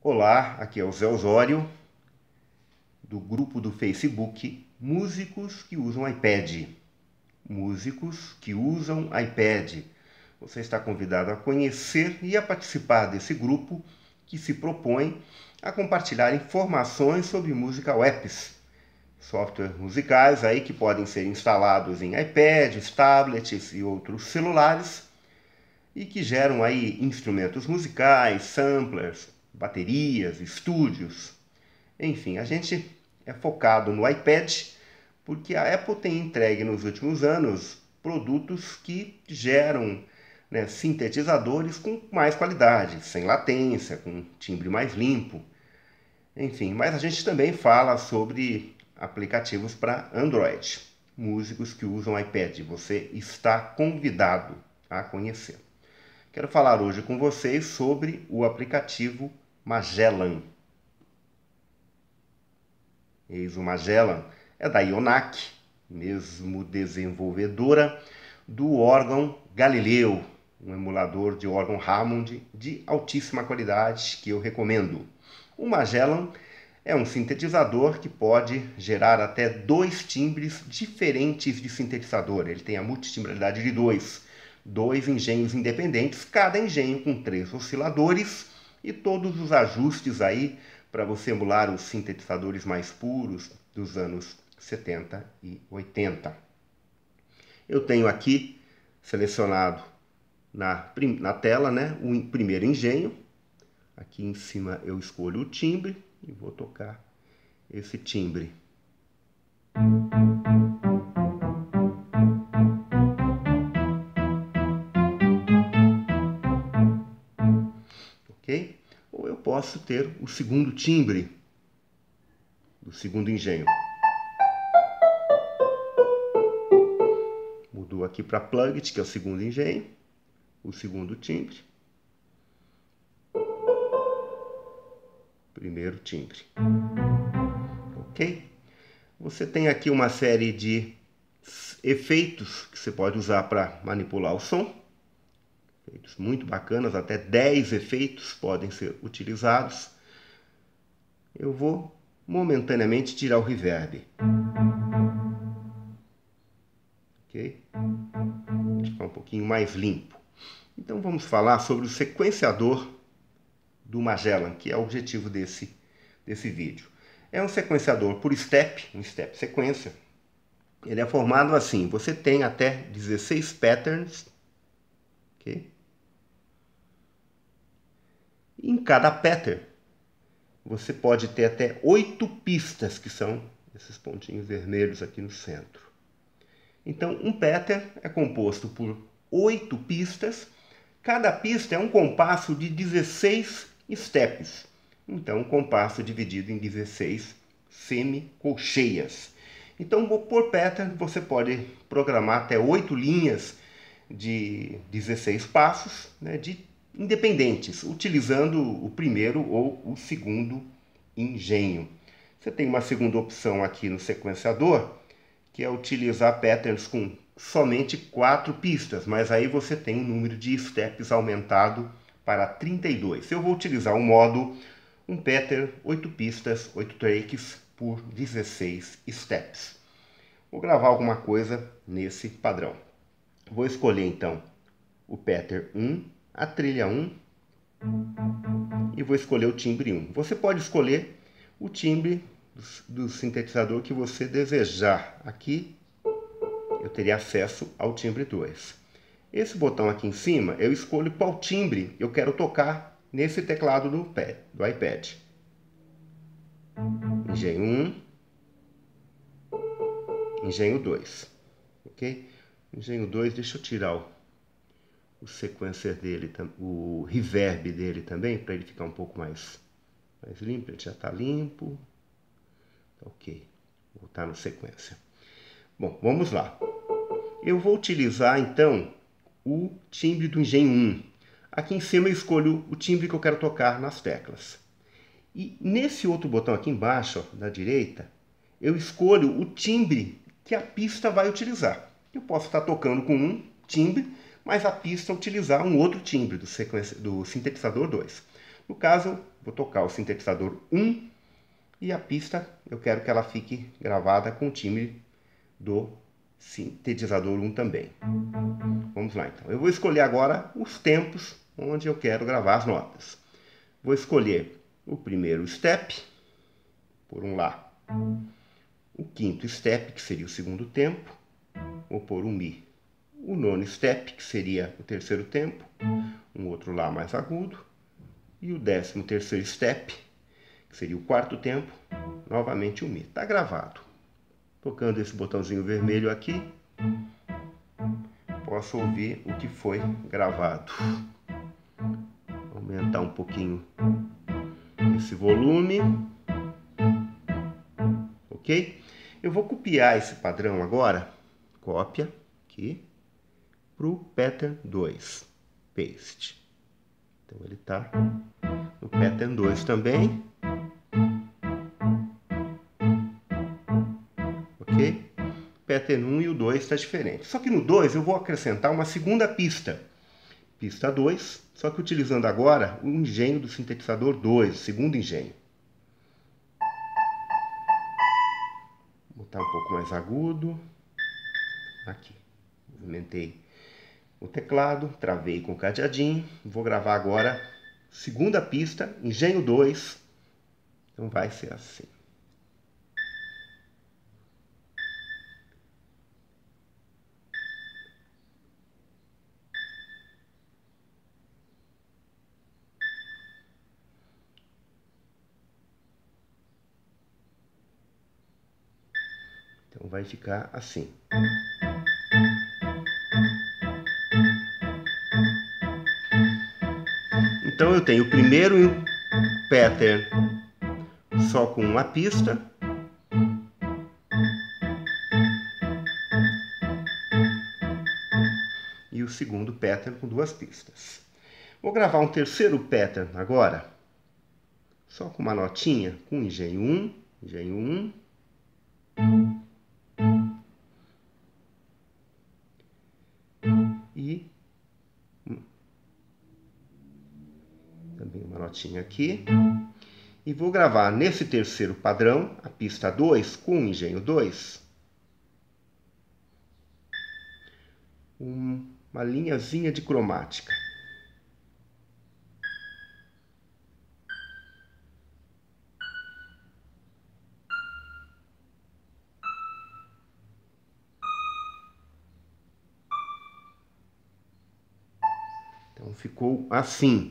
Olá, aqui é o Zé Osório, do grupo do Facebook Músicos que usam iPad. Músicos que usam iPad. Você está convidado a conhecer e a participar desse grupo que se propõe a compartilhar informações sobre musical apps, softwares musicais aí que podem ser instalados em iPads, tablets e outros celulares e que geram aí instrumentos musicais, samplers, baterias, estúdios. Enfim, a gente é focado no iPad porque a Apple tem entregue nos últimos anos produtos que geram sintetizadores com mais qualidade, sem latência, com timbre mais limpo. Enfim, mas a gente também fala sobre aplicativos para Android, músicos que usam iPad. Você está convidado a conhecer. Quero falar hoje com vocês sobre o aplicativo Magellan. Eis o Magellan é da Ionac, mesmo desenvolvedora do órgão Galileu, um emulador de órgão Hammond de altíssima qualidade que eu recomendo. O Magellan é um sintetizador que pode gerar até 2 timbres diferentes de sintetizador. Ele tem a multitimbralidade de 2 engenhos independentes, cada engenho com 3 osciladores e todos os ajustes aí para você emular os sintetizadores mais puros dos anos 70 e 80. Eu tenho aqui selecionado na tela o primeiro engenho. Aqui em cima eu escolho o timbre e vou tocar esse timbre. Ok? Ou eu posso ter o segundo timbre do segundo engenho. Mudou aqui para Plugged, que é o segundo engenho, o segundo timbre, primeiro timbre. Ok? Você tem aqui uma série de efeitos que você pode usar para manipular o som. Efeitos muito bacanas, até 10 efeitos podem ser utilizados. Eu vou momentaneamente tirar o reverb. Ok? Para ficar um pouquinho mais limpo. Então vamos falar sobre o sequenciador do Magellan, que é o objetivo desse vídeo. É um sequenciador por step, um step sequência. Ele é formado assim, você tem até 16 patterns, ok? E em cada pattern, você pode ter até 8 pistas, que são esses pontinhos vermelhos aqui no centro. Então, um pattern é composto por 8 pistas. Cada pista é um compasso de 16 steps. Então, um compasso dividido em 16 semicolcheias. Então, por pattern, você pode programar até 8 linhas de 16 passos, independentes, utilizando o primeiro ou o segundo engenho. Você tem uma segunda opção aqui no sequenciador, que é utilizar patterns com somente 4 pistas, mas aí você tem um número de steps aumentado para 32. Eu vou utilizar o modo um pattern 8 pistas, 8 tracks por 16 steps. Vou gravar alguma coisa nesse padrão. Vou escolher então o pattern 1, a trilha 1 e vou escolher o timbre 1. Você pode escolher o timbre do sintetizador que você desejar. Aqui eu teria acesso ao timbre 2. Esse botão aqui em cima, eu escolho qual timbre eu quero tocar nesse teclado do iPad. Engenho 1, engenho 2. Ok? Engenho 2, deixa eu tirar o sequencer dele, o reverb dele também, para ele ficar um pouco mais limpo. Ele já está limpo. Ok, vou voltar no sequência. Bom, vamos lá. Eu vou utilizar então o timbre do engenho 1. Aqui em cima eu escolho o timbre que eu quero tocar nas teclas. E nesse outro botão aqui embaixo, ó, da direita, eu escolho o timbre que a pista vai utilizar. Eu posso estar tocando com um timbre, mas a pista utilizar um outro timbre do sintetizador 2. No caso, vou tocar o sintetizador 1 e a pista eu quero que ela fique gravada com o timbre do sintetizador 1 também. Vamos lá então. Eu vou escolher agora os tempos onde eu quero gravar as notas. Vou escolher o primeiro step, por um lá. O quinto step, que seria o segundo tempo, vou pôr um Mi. O nono step, que seria o terceiro tempo, um outro lá mais agudo. E o 13º step, que seria o quarto tempo, novamente um Mi. Está gravado. Tocando esse botãozinho vermelho aqui, posso ouvir o que foi gravado. Vou aumentar um pouquinho esse volume. Ok? Eu vou copiar esse padrão agora, cópia aqui, para o pattern 2, paste. Então ele está no pattern 2 também. Ok? Pattern 1 e o 2 está diferente. Só que no 2 eu vou acrescentar uma segunda pista. Pista 2, só que utilizando agora o engenho do sintetizador 2, o segundo engenho. Vou botar um pouco mais agudo. Aqui. Movimentei o teclado, travei com o cadeadinho. Vou gravar agora segunda pista, engenho 2. Então vai ser assim. Então vai ficar assim. Então eu tenho o primeiro pattern só com uma pista. E o segundo pattern com duas pistas. Vou gravar um terceiro pattern agora, só com uma notinha, com engenho 1, engenho 1. E também uma notinha aqui. E vou gravar nesse terceiro padrão, a pista 2, com o engenho 2, uma linhazinha de cromática. Então ficou assim.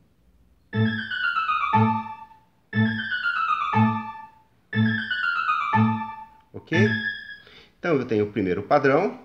Ok? Então eu tenho o primeiro padrão,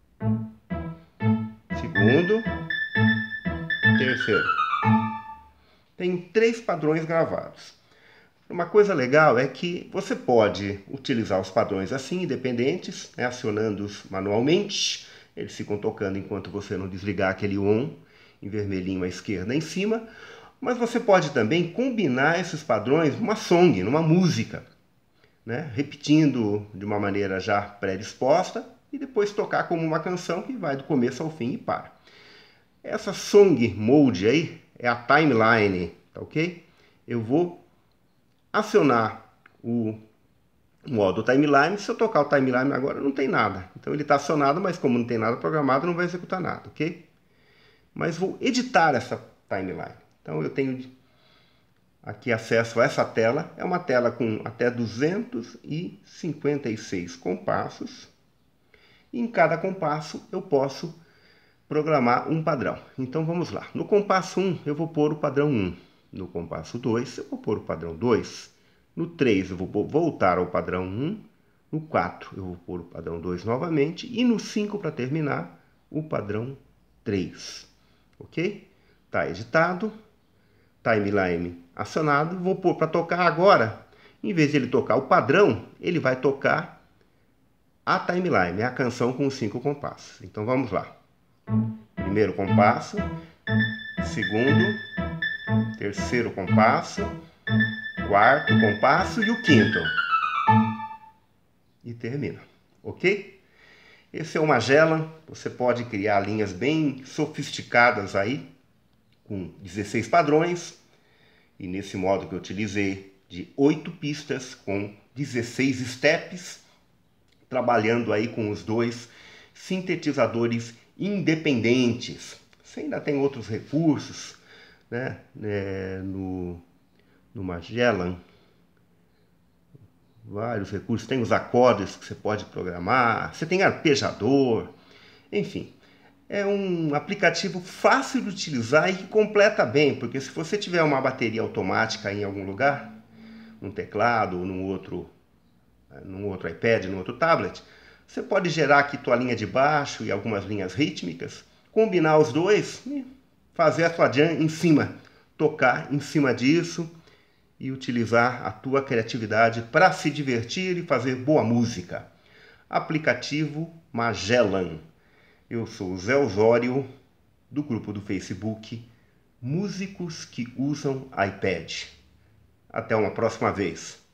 segundo, terceiro. Tenho 3 padrões gravados. Uma coisa legal é que você pode utilizar os padrões assim, independentes, né, acionando-os manualmente. Eles ficam tocando enquanto você não desligar aquele ON em vermelhinho à esquerda em cima. Mas você pode também combinar esses padrões numa song, numa música, né, repetindo de uma maneira já predisposta e depois tocar como uma canção que vai do começo ao fim e para. Essa song mode aí é a timeline, tá ok? Eu vou acionar o modo timeline. Se eu tocar o timeline agora, não tem nada. Então ele está acionado, mas como não tem nada programado, não vai executar nada, ok? Mas vou editar essa timeline. Então eu tenho aqui acesso a essa tela. É uma tela com até 256 compassos. E em cada compasso eu posso programar um padrão. Então vamos lá. No compasso 1 eu vou pôr o padrão 1. No compasso 2 eu vou pôr o padrão 2. No 3 eu vou voltar ao padrão 1. No 4 eu vou pôr o padrão 2 novamente. E no 5, para terminar, o padrão 3. Ok? Está editado. Timeline acionado. Vou pôr para tocar agora. Em vez de ele tocar o padrão, ele vai tocar a timeline, a canção com os 5 compassos. Então vamos lá. Primeiro compasso, segundo, terceiro compasso, quarto compasso e o quinto. E termina, ok? Esse é o Magellan. Você pode criar linhas bem sofisticadas aí, com 16 padrões. E nesse modo que eu utilizei, de 8 pistas com 16 steps, trabalhando aí com os dois sintetizadores independentes. Você ainda tem outros recursos, né? No Magellan, vários recursos, tem os acordes que você pode programar, você tem arpejador, enfim. É um aplicativo fácil de utilizar e que completa bem, porque se você tiver uma bateria automática em algum lugar, num teclado ou num outro iPad, num outro tablet, você pode gerar aqui tua linha de baixo e algumas linhas rítmicas, combinar os dois e fazer a tua jam em cima, tocar em cima disso e utilizar a tua criatividade para se divertir e fazer boa música. Aplicativo Magellan. Eu sou o Zé Osório, do grupo do Facebook Músicos que Usam iPad. Até uma próxima vez.